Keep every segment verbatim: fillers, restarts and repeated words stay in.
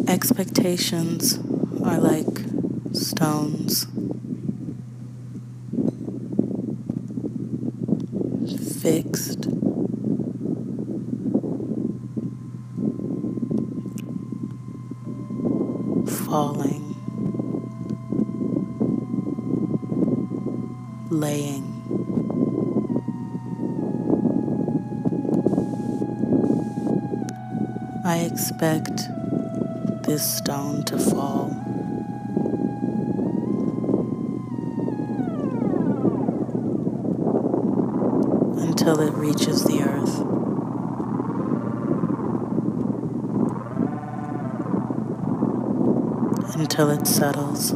Expectations are like stones, fixed, falling, laying. I expect this stone to fall. Until it reaches the earth. Until it settles.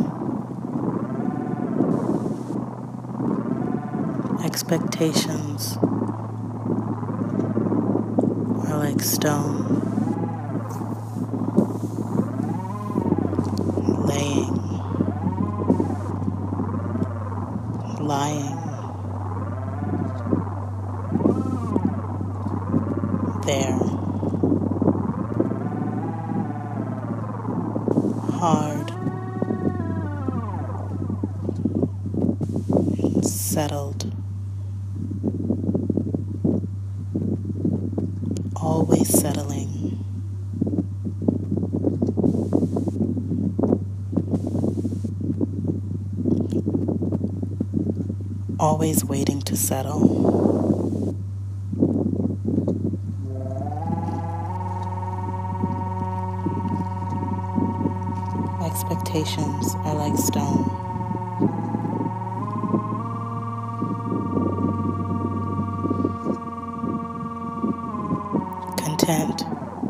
Expectations are like stone, laying, lying there, hard, settled, always settling. Always waiting to settle. Expectations are like stone. Content.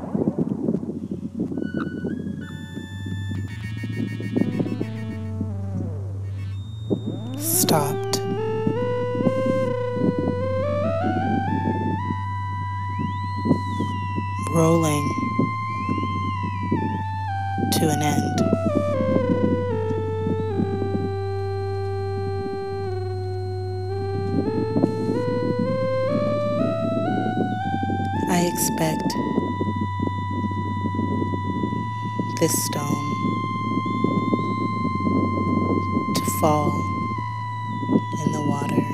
Stopped. Rolling to an end. I expect this stone to fall in the water.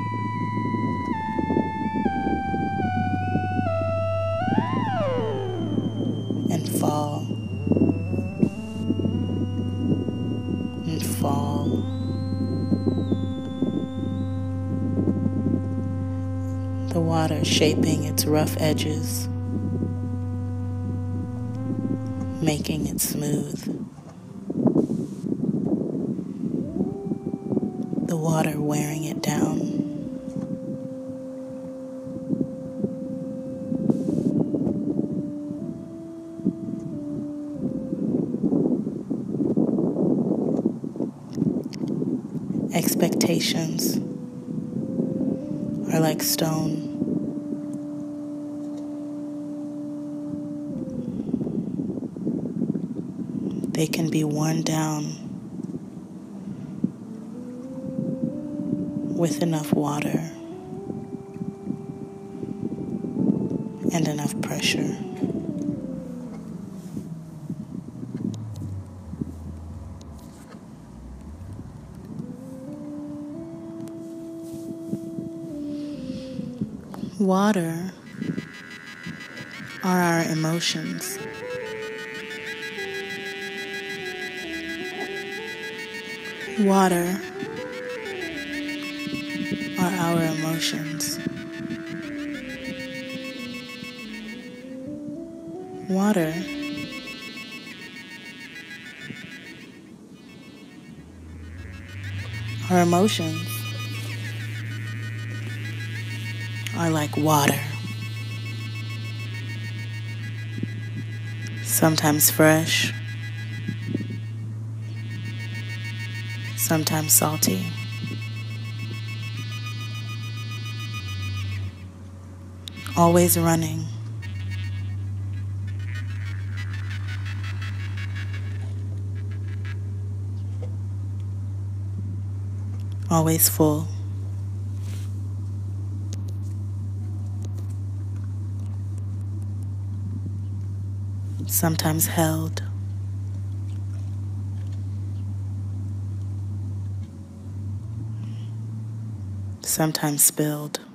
And fall. And fall. The water shaping its rough edges, making it smooth. The water wearing it down. Expectations are like stone. They can be worn down with enough water and enough pressure. Water are our emotions. Water are our emotions. Water our emotions are like water. Sometimes fresh, sometimes salty. Always running. Always full. Sometimes held. sometimes spilled.